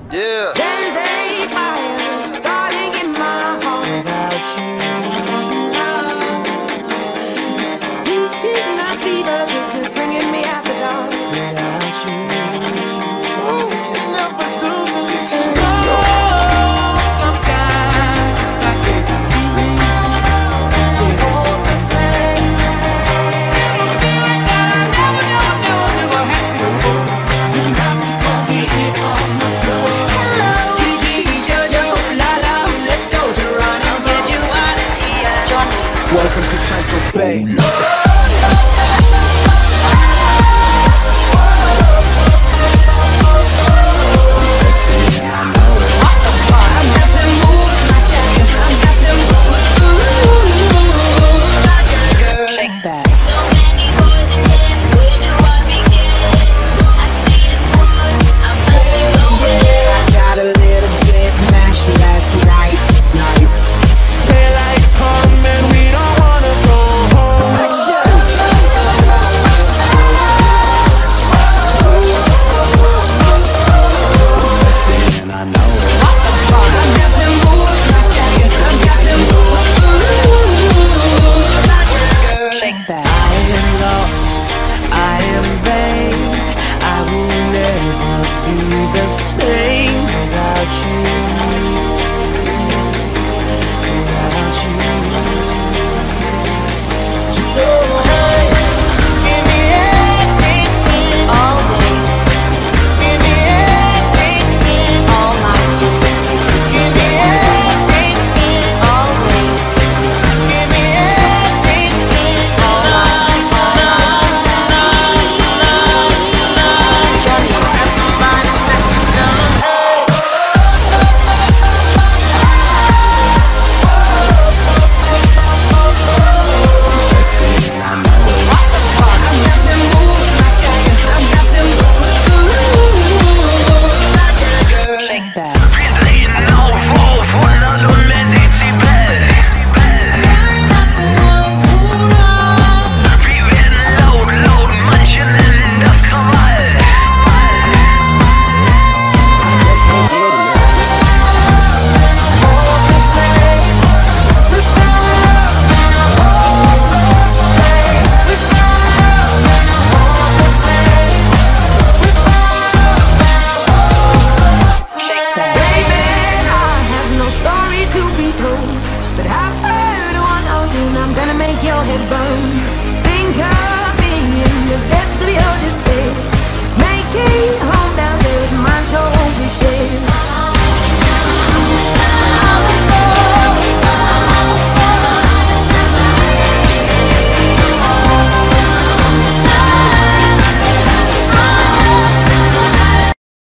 Yeah. There's a fire starting in my heart without you. Reaching the fever pitch is bringing me out the dark without you. Ooh, you never do me. Oh, sometimes I get the feeling. Welcome to Central Bay. I will never be the same without you.